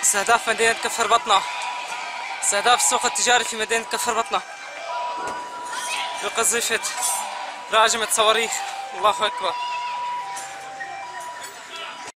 استهداف مدينة كفر بطنة. استهداف السوق التجاري في مدينة كفر بطنة بقذيفة راجمة صواريخ. الله أكبر.